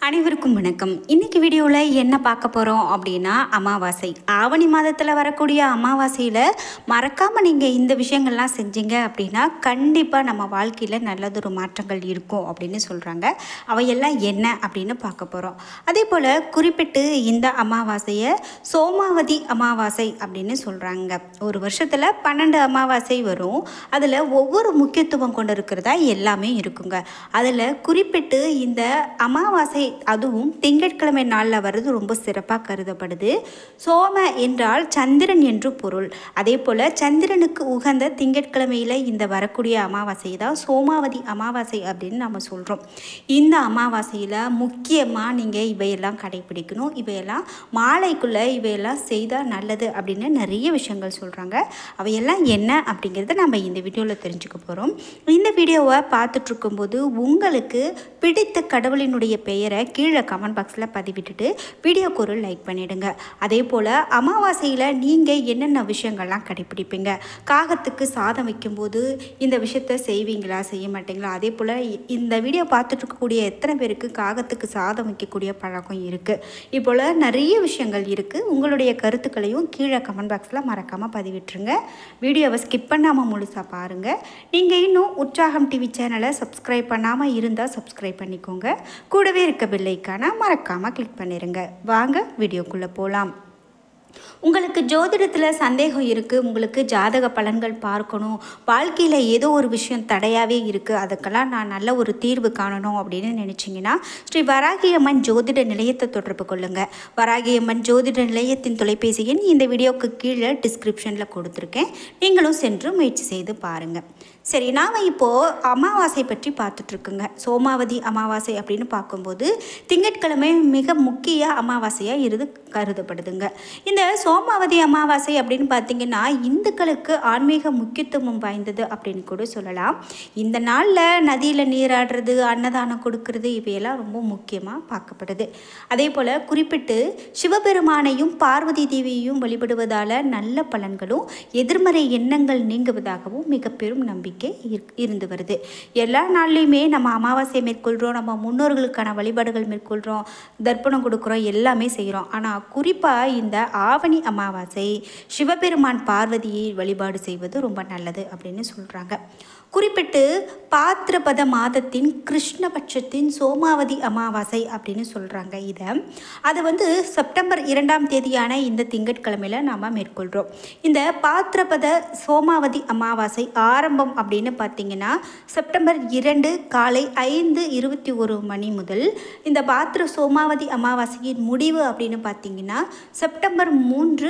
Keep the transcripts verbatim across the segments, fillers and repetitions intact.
அனைவருக்கும் வணக்கம். இன்னைக்கு வீடியோவில் என்ன பார்க்க போகிறோம் அப்படின்னா அமாவாசை. ஆவணி மாதத்தில் வரக்கூடிய அமாவாசையில் மறக்காமல் நீங்கள் இந்த விஷயங்கள்லாம் செஞ்சீங்க அப்படின்னா கண்டிப்பாக நம்ம வாழ்க்கையில் நல்லதொரு மாற்றங்கள் இருக்கும் அப்படின்னு சொல்கிறாங்க. அவையெல்லாம் என்ன அப்படின்னு பார்க்க போகிறோம். அதே போல் குறிப்பிட்டு இந்த அமாவாசையை சோமாவதி அமாவாசை அப்படின்னு சொல்கிறாங்க. ஒரு வருஷத்தில் பன்னெண்டு அமாவாசை வரும். அதில் ஒவ்வொரு முக்கியத்துவம் கொண்டு இருக்கிறதா எல்லாமே இருக்குங்க. அதில் குறிப்பிட்டு இந்த அமாவாசை அதுவும் திங்கட்கிழமை நாளில் வர்றது ரொம்ப சிறப்பாக கருதப்படுது. சோம என்றால் சந்திரன் என்று பொருள். அதே போல் சந்திரனுக்கு உகந்த திங்கட்கிழமையில் இந்த வரக்கூடிய அமாவாசை தான் சோமாவதி அமாவாசை அப்படின்னு நம்ம சொல்கிறோம். இந்த அமாவாசையில் முக்கியமாக நீங்கள் இவையெல்லாம் கடைபிடிக்கணும். இவையெல்லாம் மாலைக்குள்ளே இவையெல்லாம் செய்தால் நல்லது அப்படின்னு நிறைய விஷயங்கள் சொல்கிறாங்க. அவையெல்லாம் என்ன அப்படிங்கிறத நம்ம இந்த வீடியோவில் தெரிஞ்சுக்க போகிறோம். இந்த வீடியோவை பார்த்துட்ருக்கும்போது உங்களுக்கு பிடித்த கடவுளினுடைய பெயரை கீழே கமெண்ட் பாக்ஸில் பதிவிட்டுட்டு வீடியோக்கு ஒரு லைக் பண்ணிவிடுங்க. அதே போல் அமாவாசையில் நீங்கள் என்னென்ன விஷயங்கள்லாம் கடைப்பிடிப்பீங்க? காகத்துக்கு சாதம் வைக்கும்போது இந்த விஷயத்த செய்வீங்களா, செய்ய மாட்டீங்களா? அதே போல் இந்த வீடியோ பார்த்துட்ருக்கக்கூடிய எத்தனை பேருக்கு காகத்துக்கு சாதம் வைக்கக்கூடிய பழக்கம் இருக்குது? இப்போல் நிறைய விஷயங்கள் இருக்குது. உங்களுடைய கருத்துக்களையும் கீழே கமெண்ட் பாக்ஸில் மறக்காமல் பதிவிட்டுருங்க. வீடியோவை ஸ்கிப் பண்ணாமல் முழுசாக பாருங்கள். நீங்கள் இன்னும் உற்சாகம் டிவி சேனலை சப்ஸ்கிரைப் பண்ணாமல் இருந்தால் சப்ஸ்கிரைப் பண்ணிக்கோங்க. கூடவே இருக்க பெல் ஐகானை மறக்காமல் கிளிக் பண்ணிடுங்க. வாங்க வீடியோக்குள்ளே போகலாம். உங்களுக்கு ஜோதிடத்தில் சந்தேகம் இருக்குது, உங்களுக்கு ஜாதக பலன்கள் பார்க்கணும், வாழ்க்கையில் ஏதோ ஒரு விஷயம் தடையாகவே இருக்குது, அதுக்கெல்லாம் நான் நல்ல ஒரு தீர்வு காணணும் அப்படின்னு நினச்சிங்கன்னா ஸ்ரீ வராகியம்மன் ஜோதிட நிலையத்தை தொடர்பு கொள்ளுங்கள். வராகியம்மன் ஜோதிட நிலையத்தின் தொலைபேசி எண் இந்த வீடியோவுக்கு கீழே டிஸ்கிரிப்ஷனில் கொடுத்துருக்கேன். நீங்களும் சென்று முயற்சி செய்து பாருங்கள். சரி, நாம் இப்போது அமாவாசை பற்றி பார்த்துட்ருக்குங்க. சோமாவதி அமாவாசை அப்படின்னு பார்க்கும்போது திங்கட்கிழமை மிக முக்கிய அமாவாசையாக இருந்து கருதப்படுதுங்க. இந்த சோமாவதி அமாவாசை அப்படின்னு பார்த்திங்கன்னா இந்துக்களுக்கு ஆன்மீக முக்கியத்துவம் வாய்ந்தது அப்படின்னு கூட சொல்லலாம். இந்த நாளில் நதியில் நீராடுறது, அன்னதானம் கொடுக்கறது இவையெல்லாம் ரொம்ப முக்கியமாக பார்க்கப்படுது. அதே போல் குறிப்பிட்டு சிவபெருமானையும் பார்வதி தேவியையும் வழிபடுவதால் நல்ல பலன்களும் எதிர்மறை எண்ணங்கள் நீங்குவதாகவும் மிக பெரும் நம்பிக்கை இருந்து வருது. எல்லா நாள்லையுமே நம்ம அமாவாசையை மேற்கொள்கிறோம், நம்ம முன்னோர்களுக்கான வழிபாடுகள் மேற்கொள்கிறோம், தர்ப்பணம் கொடுக்குறோம், எல்லாமே செய்கிறோம். ஆனால் குறிப்பாக இந்த ஆவணி அமாவாசை சிவபெருமான் பார்வதியை வழிபாடு செய்வது ரொம்ப நல்லது அப்படின்னு சொல்கிறாங்க. குறிப்பிட்டு பாத்திரபத மாதத்தின் கிருஷ்ணபட்சத்தின் சோமாவதி அமாவாசை அப்படின்னு சொல்கிறாங்க. இதை அது வந்து செப்டம்பர் இரண்டாம் தேதியான இந்த திங்கட்கிழமையில் நாம் மேற்கொள்கிறோம். இந்த பாத்திரபத சோமாவதி அமாவாசை ஆரம்பம் அப்படின்னு பார்த்திங்கன்னா செப்டம்பர் இரண்டு காலை ஐந்து இருபத்தி ஒரு மணி முதல் இந்த பாத்திர சோமாவதி அமாவாசையின் முடிவு அப்படின்னு பார்த்திங்கன்னா செப்டம்பர் மூன்று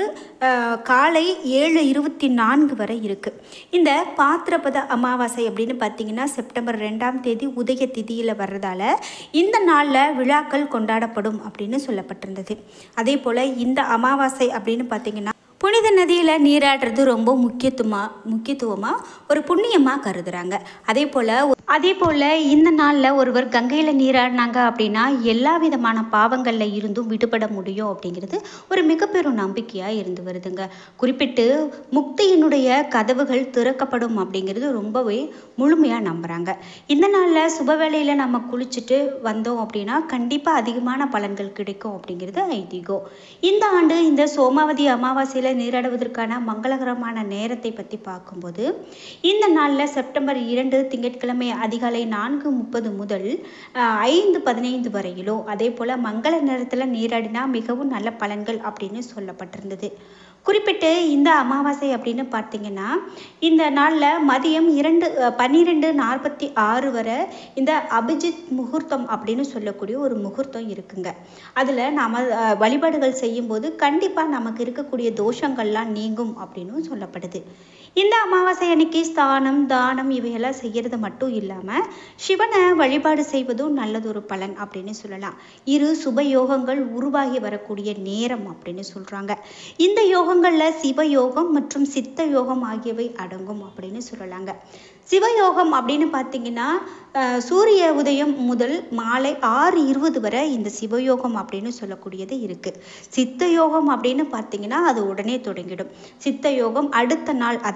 காலை ஏழு இருபத்தி நான்கு வரை இருக்குது. இந்த பாத்திரபத அமாவாசை அப்படின்னு பார்த்தீங்கன்னா செப்டம்பர் ரெண்டாம் தேதி உதய திதியில் வர்றதால இந்த நாளில் விழாக்கள் கொண்டாடப்படும் அப்படின்னு சொல்லப்பட்டிருந்தது. அதே போல் இந்த அமாவாசை அப்படின்னு பார்த்தீங்கன்னா புனித நதியில் நீராடுறது ரொம்ப முக்கியத்துவமாக முக்கியத்துவமாக ஒரு புண்ணியமாக கருதுகிறாங்க. அதே போல் அதே போல் இந்த நாளில் ஒருவர் கங்கையில் நீராடினாங்க அப்படின்னா எல்லா விதமான பாவங்களில் இருந்தும் விடுபட முடியும் அப்படிங்கிறது ஒரு மிகப்பெரும் நம்பிக்கையாக இருந்து வருதுங்க. குறிப்பிட்டு முக்தியினுடைய கதவுகள் திறக்கப்படும் அப்படிங்கிறது ரொம்பவே முழுமையாக நம்புகிறாங்க. இந்த நாளில் சுப வேளையில் நம்ம குளிச்சுட்டு வந்தோம் அப்படின்னா கண்டிப்பாக அதிகமான பலன்கள் கிடைக்கும் அப்படிங்கிறது ஐதீகம். இந்த ஆண்டு இந்த சோமாவதி அமாவாசையில் நீராடுவதற்கான மங்களகரமான நேரத்தை பற்றி பார்க்கும்போது இந்த நாளில் செப்டம்பர் இரண்டு திங்கட்கிழமை அதிகாலை நான்கு முப்பது முதல் ஐந்து பதினைந்து வரையிலோ அதே போல் மங்கள நேரத்தில் நீராடினா மிகவும் நல்ல பலன்கள் அப்படின்னு சொல்லப்பட்டிருந்தது. குறிப்பிட்டு இந்த அமாவாசை அப்படின்னு பார்த்தீங்கன்னா இந்த நாளில் மதியம் இரண்டு பன்னிரெண்டு நாற்பத்தி ஆறு வரை இந்த அபிஜித் முகூர்த்தம் அப்படின்னு சொல்லக்கூடிய ஒரு முகூர்த்தம் இருக்குங்க. அதில் நாம் வழிபாடுகள் செய்யும்போது கண்டிப்பாக நமக்கு இருக்கக்கூடிய தோஷங்கள்லாம் நீங்கும் அப்படின்னு சொல்லப்படுது. இந்த அமாவாசை அன்னைக்கு ஸ்தானம் தானம் இவையெல்லாம் செய்கிறது மட்டும் இல்லாமல் சிவனை வழிபாடு செய்வதும் நல்லதொரு பலன் அப்படின்னு சொல்லலாம். இரு சுப யோகங்கள் உருவாகி வரக்கூடிய நேரம் அப்படின்னு சொல்கிறாங்க. இந்த யோகங்களில் சிவயோகம் மற்றும் சித்த யோகம் ஆகியவை அடங்கும் அப்படின்னு சொல்லலாங்க. சிவயோகம் அப்படின்னு பார்த்தீங்கன்னா சூரிய உதயம் முதல் மாலை ஆறு இருபது வரை இந்த சிவயோகம் அப்படின்னு சொல்லக்கூடியது இருக்குது. சித்த யோகம் அப்படின்னு பார்த்தீங்கன்னா அது உடனே தொடங்கிடும். சித்த யோகம் அடுத்த நாள், அதாவது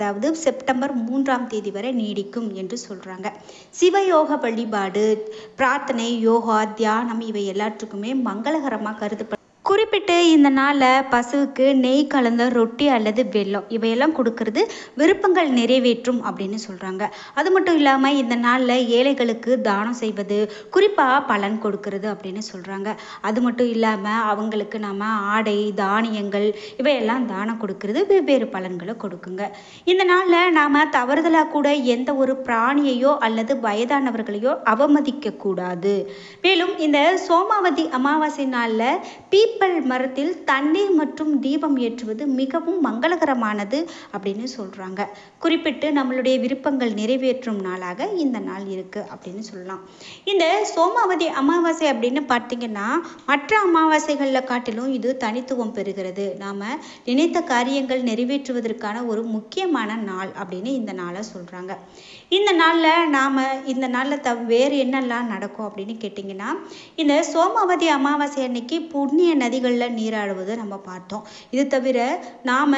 அதாவது செப்டம்பர் மூன்றாம் தேதி வரை நீடிக்கும் என்று சொல்கிறாங்க. சிவயோக வழிபாடு, பிரார்த்தனை, யோகா, தியானம் இவை எல்லாத்துக்குமே மங்களகரமாக கருதப்படும். குறிப்பிட்டு இந்த நாளில் பசுவுக்கு நெய் கலந்த ரொட்டி அல்லது வெல்லம் இவையெல்லாம் கொடுக்கறது விருப்பங்கள் நிறைவேற்றும் அப்படின்னு சொல்கிறாங்க. அது மட்டும் இல்லாமல் இந்த நாளில் ஏழைகளுக்கு தானம் செய்வது குறிப்பாக பலன் கொடுக்கறது அப்படின்னு சொல்கிறாங்க. அது மட்டும் இல்லாமல் அவங்களுக்கு நம்ம ஆடை, தானியங்கள் இவையெல்லாம் தானம் கொடுக்கறது வெவ்வேறு பலன்களை கொடுக்குங்க. இந்த நாளில் நாம் தவறுதலாக கூட எந்த ஒரு பிராணியையோ அல்லது வயதானவர்களையோ அவமதிக்க கூடாது. மேலும் இந்த சோமாவதி அமாவாசை நாளில் பீப்பல் மரத்தில் தண்ணீர் மற்றும் தீபம் ஏற்றுவது மிகவும் மங்களகரமானது அப்படின்னு சொல்றாங்க. குறிப்பிட்டு நம்மளுடைய விருப்பங்கள் நிறைவேற்றும் நாளாக இந்த நாள் இருக்கு அப்படின்னு சொல்லலாம். இந்த சோமாவதி அமாவாசை அப்படின்னு பார்த்தீங்கன்னா மற்ற அமாவாசைகளில் காட்டிலும் இது தனித்துவம் பெறுகிறது. நாம நினைத்த காரியங்கள் நிறைவேற்றுவதற்கான ஒரு முக்கியமான நாள் அப்படின்னு இந்த நாளை சொல்றாங்க. இந்த நாளில் நாம் இந்த நாளில் த வேறு என்னெல்லாம் நடக்கும் அப்படின்னு கேட்டிங்கன்னா, இந்த சோமாவதி அமாவாசை அன்னைக்கு புண்ணிய நதிகளில் நீராடுவதை நம்ம பார்த்தோம். இது தவிர நாம்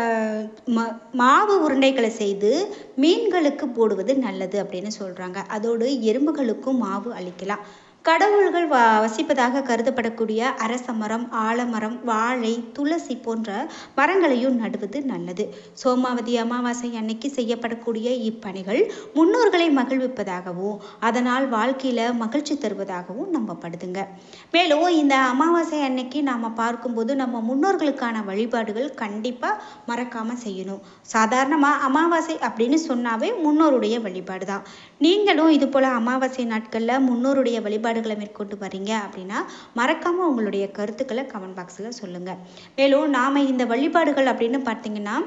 மாவு உருண்டைகளை செய்து மீன்களுக்கு போடுவது நல்லது அப்படின்னு சொல்கிறாங்க. அதோடு எறும்புகளுக்கும் மாவு அளிக்கலாம். கடவுள்கள் வ வசிப்பதாக கருதப்படக்கூடிய அரச மரம், ஆலமரம், வாழை, துளசி போன்ற மரங்களையும் நடுவது நல்லது. சோமாவதி அமாவாசை அன்னைக்கு செய்யப்படக்கூடிய இப்பணிகள் முன்னோர்களை மகிழ்விப்பதாகவும் அதனால் வாழ்க்கையில் மகிழ்ச்சி தருவதாகவும் நம்பப்படுதுங்க. மேலும் இந்த அமாவாசை அன்னைக்கு நாம் பார்க்கும்போது நம்ம முன்னோர்களுக்கான வழிபாடுகள் கண்டிப்பாக மறக்காமல் செய்யணும். சாதாரணமாக அமாவாசை அப்படின்னு சொன்னாவே முன்னோருடைய வழிபாடு தான். நீங்களும் இது போல் அமாவாசை நாட்களில் முன்னோருடைய வழிபாடு மேற்கொண்டு வரீங்க அப்படின்னா மறக்காம உங்களுடைய கருத்துக்களை கமெண்ட் பாக்ஸ்ல சொல்லுங்க. மேலும் நாம இந்த வழிபாடுகள் அப்படின்னு பார்த்தீங்கன்னா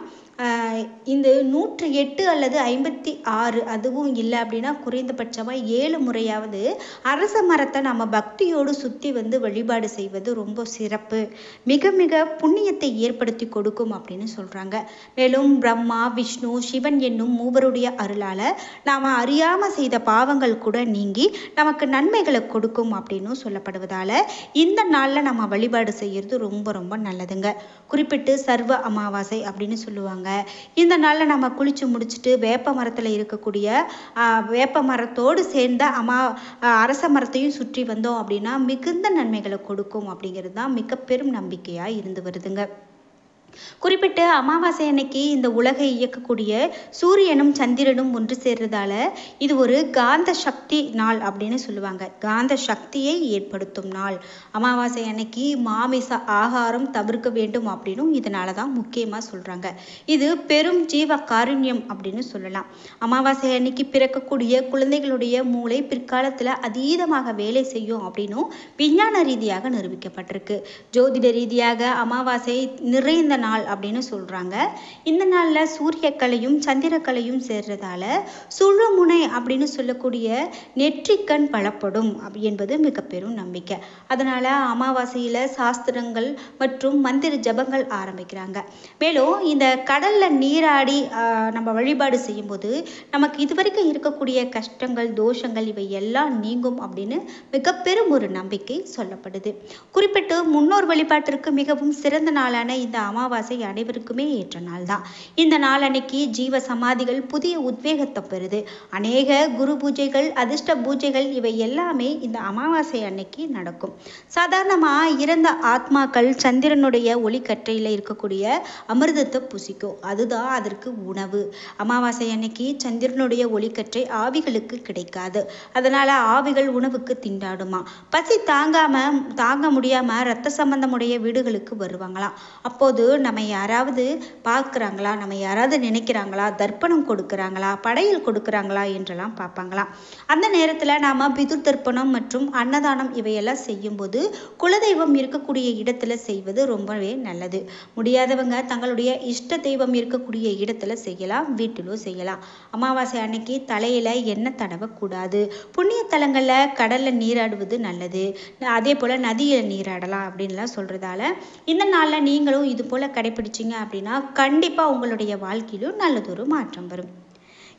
இந்த நூற்றி எட்டு அல்லது ஐம்பத்தி ஆறு அதுவும் இல்லை அப்படின்னா குறைந்தபட்சமாக ஏழு முறையாவது அரச மரத்தை நம்ம பக்தியோடு சுற்றி வந்து வழிபாடு செய்வது ரொம்ப சிறப்பு, மிக மிக புண்ணியத்தை ஏற்படுத்தி கொடுக்கும் அப்படின்னு சொல்கிறாங்க. மேலும் பிரம்மா, விஷ்ணு, சிவன் என்னும் மூவருடைய அருளால் நாம் அறியாமல் செய்த பாவங்கள் கூட நீங்கி நமக்கு நன்மைகளை கொடுக்கும் அப்படின்னு சொல்லப்படுவதால் இந்த நாளில் நம்ம வழிபாடு செய்கிறது ரொம்ப ரொம்ப நல்லதுங்க. குறிப்பிட்டு சர்வ அமாவாசை அப்படின்னு சொல்லுவாங்க. இந்த நாளில் நம்ம குளிச்சு முடிச்சுட்டு வேப்ப மரத்தில் இருக்கக்கூடிய வேப்ப மரத்தோடு சேர்ந்த அமா அரச மரத்தையும் சுற்றி வந்தோம் அப்படின்னா மிகுந்த நன்மைகளை கொடுக்கும் அப்படிங்கிறது தான் மிக பெரும் நம்பிக்கையாக இருந்து வருதுங்க. குறிப்பிட்ட அமாவாசை அன்னைக்கு இந்த உலகை இயக்கக்கூடிய சூரியனும் சந்திரனும் ஒன்று சேர்றதால இது ஒரு காந்த சக்தி நாள் அப்படின்னு சொல்லுவாங்க. காந்த சக்தியை ஏற்படுத்தும் நாள். அமாவாசை அன்னைக்கு மாமிச ஆகாரம் தவிர்க்க வேண்டும் அப்படின்னும் இதனால தான் முக்கியமாக சொல்றாங்க. இது பெரும் ஜீவ காருண்யம் அப்படின்னு சொல்லலாம். அமாவாசை அன்னைக்கு பிறக்கக்கூடிய குழந்தைகளுடைய மூளை பிற்காலத்தில் அதீதமாக வேலை செய்யும் அப்படின்னும் விஞ்ஞான ரீதியாக நிரூபிக்கப்பட்டிருக்கு. ஜோதிட ரீதியாக அமாவாசை நிறைந்த நாள் அப்படின்னு சொல்றாங்க. இந்த நாள்ல சூரியக்கலையும் சந்திரக்கலையும் சேர்றதால சுழுமுனை அப்படின்னு சொல்லக்கூடிய நெற்றிக்கண் பலப்படும் என்பது மிக பெரும் நம்பிக்கை. அதனால அமாவாசையில சாஸ்திரங்கள் மற்றும் மந்திர ஜபங்கள் ஆரம்பிக்கிறாங்க. மேலும் இந்த கடல்ல நீராடி நம்ம வழிபாடு செய்யும் போது நமக்கு இதுவரைக்கும் இருக்கக்கூடிய கஷ்டங்கள், தோஷங்கள் இவை எல்லாம் நீங்கும் அப்படின்னு மிக பெரும் ஒரு நம்பிக்கை சொல்லப்படுது. குறிப்பிட்டு முன்னோர் வழிபாட்டிற்கு மிகவும் சிறந்த நாளான இந்த அமாவாசை அனைவருக்குமே ஏற்ற நாள் தான். இந்த நாள் அன்னைக்கு ஜீவ சமாதிகள் புதிய உத்வேகத்தை பெறுது. அநேக குரு பூஜைகள், அதிர்ஷ்ட பூஜைகள் இவை எல்லாமே இந்த அமாவாசை அன்னைக்கு நடக்கும். சாதாரணமா இறந்த ஆத்மாக்கள் சந்திரனுடைய ஒளிக்கற்றையில இருக்கக்கூடிய அமிர்தத்தை புசிக்கும். அதுதான் அதற்கு உணவு. அமாவாசை அன்னைக்கு சந்திரனுடைய ஒளிக்கற்றை ஆவிகளுக்கு கிடைக்காது. அதனால ஆவிகள் உணவுக்கு திண்டாடுமா. பசி தாங்காம தாங்க முடியாம ரத்த சம்பந்தமுடைய வீடுகளுக்கு வருவாங்களாம். அப்போது நம்ம யாராவது பார்க்குறாங்களா, நம்ம யாராவது நினைக்கிறாங்களா, தர்ப்பணம் கொடுக்குறாங்களா, படையல் கொடுக்குறாங்களா என்றெல்லாம் பார்ப்பாங்களாம். அந்த நேரத்தில் நாம் பிதுர் தர்ப்பணம் மற்றும் அன்னதானம் இவையெல்லாம் செய்யும்போது குலதெய்வம் இருக்கக்கூடிய இடத்துல செய்வது ரொம்பவே நல்லது. முடியாதவங்க தங்களுடைய இஷ்ட தெய்வம் இருக்கக்கூடிய இடத்துல செய்யலாம், வீட்டிலும் செய்யலாம். அமாவாசை அன்னைக்கு தலையில் எண்ணெய் தடவக்கூடாது. புண்ணிய தலங்களில் கடலில் நீராடுவது நல்லது. அதே போல் நதியில் நீராடலாம் அப்படின்லாம் சொல்கிறதால இந்த நாளில் நீங்களும் இது போல் கடைபிடிச்சிங்க அப்படின்னா கண்டிப்பாக உங்களுடைய வாழ்க்கையிலும் நல்லதொரு மாற்றம் வரும்.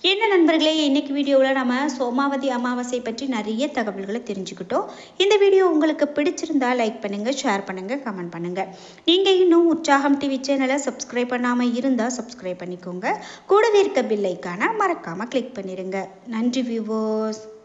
என்ன நண்பர்களே, இன்னைக்கு வீடியோவில் நம்ம சோமாவதி அமாவாசை பற்றி நிறைய தகவல்களை தெரிஞ்சுக்கிட்டோம். இந்த வீடியோ உங்களுக்கு பிடிச்சிருந்தா லைக் பண்ணுங்கள், ஷேர் பண்ணுங்கள், கமெண்ட் பண்ணுங்கள். நீங்கள் இன்னும் உற்சாகம் டிவி சேனலை சப்ஸ்கிரைப் பண்ணாமல் இருந்தால் சப்ஸ்கிரைப் பண்ணிக்கோங்க. கூடவே இருக்க பெல் ஐக்கானை மறக்காமல் கிளிக் பண்ணிடுங்க. நன்றி வியூவர்ஸ்.